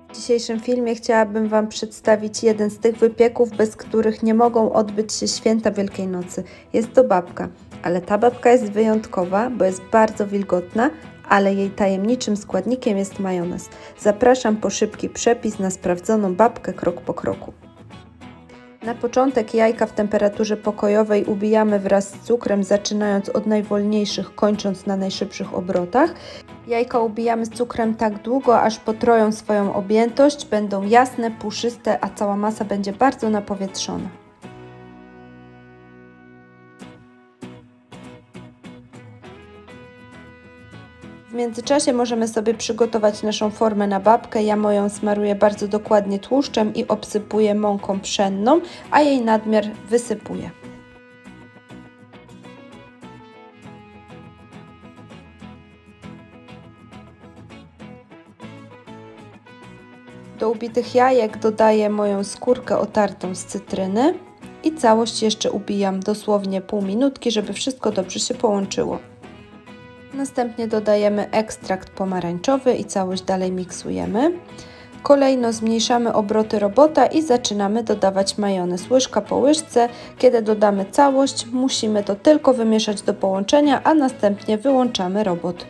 W dzisiejszym filmie chciałabym Wam przedstawić jeden z tych wypieków, bez których nie mogą odbyć się święta Wielkiej Nocy. Jest to babka, ale ta babka jest wyjątkowa, bo jest bardzo wilgotna, ale jej tajemniczym składnikiem jest majonez. Zapraszam po szybki przepis na sprawdzoną babkę krok po kroku. Na początek jajka w temperaturze pokojowej ubijamy wraz z cukrem, zaczynając od najwolniejszych, kończąc na najszybszych obrotach. Jajka ubijamy z cukrem tak długo, aż potroją swoją objętość, będą jasne, puszyste, a cała masa będzie bardzo napowietrzona. W międzyczasie możemy sobie przygotować naszą formę na babkę. Ja moją smaruję bardzo dokładnie tłuszczem i obsypuję mąką pszenną, a jej nadmiar wysypuję. Do ubitych jajek dodaję moją skórkę otartą z cytryny i całość jeszcze ubijam dosłownie pół minutki, żeby wszystko dobrze się połączyło. Następnie dodajemy ekstrakt pomarańczowy i całość dalej miksujemy. Kolejno zmniejszamy obroty robota i zaczynamy dodawać majonez łyżka po łyżce. Kiedy dodamy całość, musimy to tylko wymieszać do połączenia, a następnie wyłączamy robot.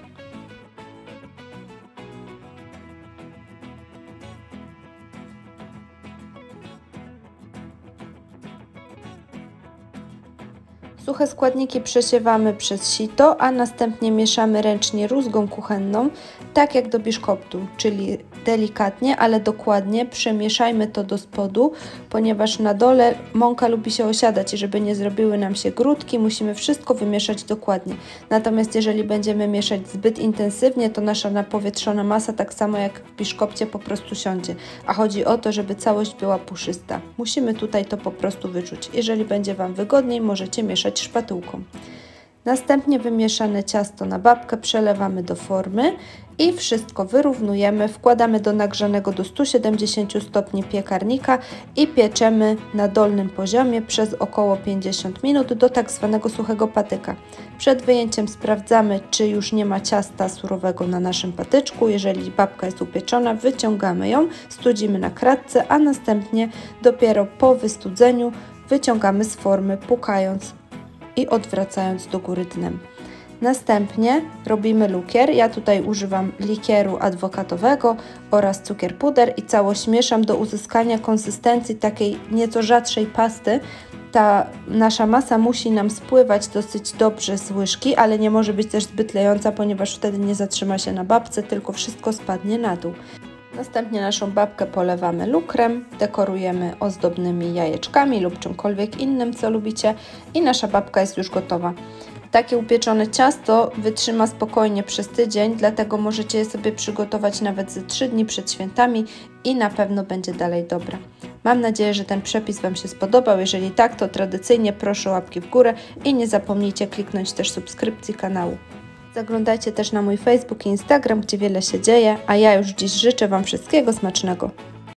Suche składniki przesiewamy przez sito, a następnie mieszamy ręcznie rózgą kuchenną, tak jak do biszkoptu, czyli delikatnie, ale dokładnie przemieszajmy to do spodu, ponieważ na dole mąka lubi się osiadać i żeby nie zrobiły nam się grudki, musimy wszystko wymieszać dokładnie. Natomiast jeżeli będziemy mieszać zbyt intensywnie, to nasza napowietrzona masa tak samo jak w biszkopcie po prostu siądzie, a chodzi o to, żeby całość była puszysta. Musimy tutaj to po prostu wyczuć. Jeżeli będzie Wam wygodniej, możecie mieszać szpatułką. Następnie wymieszane ciasto na babkę przelewamy do formy i wszystko wyrównujemy, wkładamy do nagrzanego do 170 stopni piekarnika i pieczemy na dolnym poziomie przez około 50 minut do tak zwanego suchego patyka. Przed wyjęciem sprawdzamy, czy już nie ma ciasta surowego na naszym patyczku. Jeżeli babka jest upieczona, wyciągamy ją, studzimy na kratce, a następnie dopiero po wystudzeniu wyciągamy z formy, pukając i odwracając do góry dnem. Następnie robimy lukier. Ja tutaj używam likieru adwokatowego oraz cukier puder i całość mieszam do uzyskania konsystencji takiej nieco rzadszej pasty. Ta nasza masa musi nam spływać dosyć dobrze z łyżki, ale nie może być też zbyt lejąca, ponieważ wtedy nie zatrzyma się na babce, tylko wszystko spadnie na dół. Następnie naszą babkę polewamy lukrem, dekorujemy ozdobnymi jajeczkami lub czymkolwiek innym, co lubicie i nasza babka jest już gotowa. Takie upieczone ciasto wytrzyma spokojnie przez tydzień, dlatego możecie je sobie przygotować nawet ze 3 dni przed świętami i na pewno będzie dalej dobre. Mam nadzieję, że ten przepis Wam się spodobał. Jeżeli tak, to tradycyjnie proszę o łapki w górę i nie zapomnijcie kliknąć też subskrypcji kanału. Zaglądajcie też na mój Facebook i Instagram, gdzie wiele się dzieje, a ja już dziś życzę Wam wszystkiego smacznego.